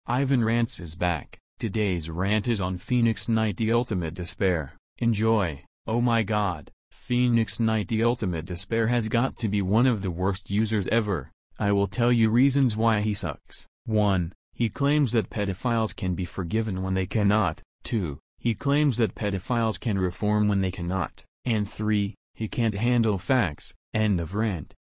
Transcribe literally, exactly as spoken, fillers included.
Ivan Rants is back. Today's rant is on Phoenix Knight the Ultimate Despair. Enjoy. Oh my god, Phoenix Knight the Ultimate Despair has got to be one of the worst users ever. I will tell you reasons why he sucks. one. He claims that pedophiles can be forgiven when they cannot. two. He claims that pedophiles can reform when they cannot. And three. He can't handle facts. End of rant.